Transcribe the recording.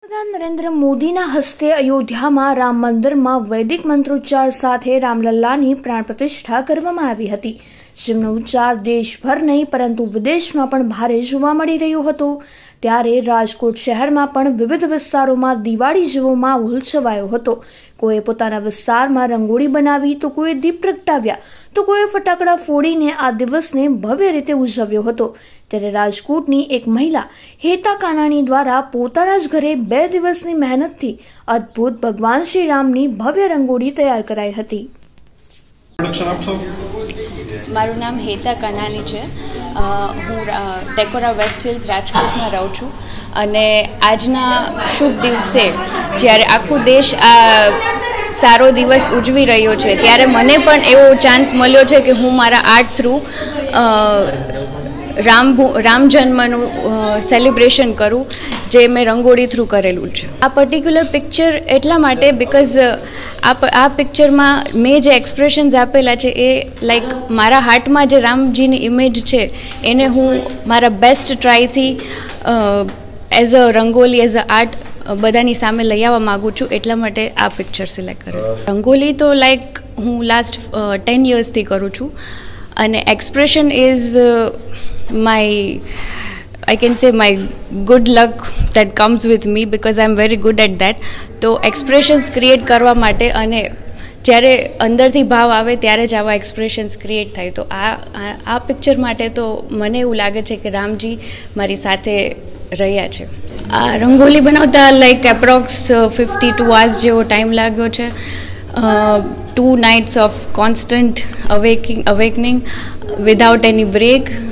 પ્રધાન નરેન્દ્ર મોદીના હસ્તે અયોધ્યામાં રામ મંદિરમાં વૈદિક મંત્રોચ્ચાર સાથે રામલલ્લાની પ્રાણ પ્રતિષ્ઠા કરવામાં આવી હતી, જેમનો ઉચ્ચાર દેશભર નહીં પરંતુ વિદેશમાં પણ ભારે જોવા મળી રહ્યો હતો. ત્યારે રાજકોટ શહેરમાં પણ વિવિધ વિસ્તારોમાં દિવાળી જેવો માહોલ છવાયો હતો. કોઈએ પોતાના વિસ્તારમાં રંગોળી બનાવી, તો કોઈએ દીપ પ્રગટાવ્યા, તો કોઈએ ફટાકડા ફોડીને આ દિવસને ભવ્ય રીતે ઉજવ્યો હતો. ત્યારે રાજકોટની એક મહિલા હેતા કાનાણી દ્વારા પોતાના જ ઘરે 2 દિવસની મહેનતથી અદ્ભુત ભગવાન શ્રી રામની ભવ્ય રંગોળી તૈયાર કરાઈ હતી. મારું નામ હેતા કાનાણી છે. હું ડેકોરા વેસ્ટ હિલ્સ રાજકોટમાં રહું છું અને આજના શુભ દિવસે જ્યારે આખો દેશ આ સારો દિવસ ઉજવી રહ્યો છે, ત્યારે મને પણ એવો ચાન્સ મળ્યો છે કે હું મારા આર્ટ થ્રુ રામ જન્મનું સેલિબ્રેશન કરું, જે મેં રંગોળી થ્રુ કરેલું છે. આ પર્ટિક્યુલર પિક્ચર એટલા માટે બિકોઝ આ પિક્ચરમાં મેં જે એક્સપ્રેશન્સ આપેલા છે એ લાઈક મારા હાર્ટમાં જે રામજીની ઇમેજ છે એને હું મારા બેસ્ટ ટ્રાયથી as a rangoli, as a art બધાની સામે લઈ આવવા માગું છું, એટલા માટે આ પિક્ચર સિલેક્ટ કર્યું. રંગોલી તો લાઈક હું લાસ્ટ 10 yearsથી કરું છું અને expression is I can say my good luck that comes with me because I'm very good at that. તો એક્સપ્રેશન્સ ક્રિએટ કરવા માટે અને જ્યારે અંદરથી ભાવ આવે ત્યારે જ આવા એક્સપ્રેશન્સ ક્રિએટ થાય. તો આ પિક્ચર માટે તો મને એવું લાગે છે કે રામજી મારી સાથે રહ્યા છે. આ રંગોલી બનાવતા લાઈક એપ્રોક્સ 52 hours જેવો ટાઈમ લાગ્યો છે. 2 nights of constant awakening without any break.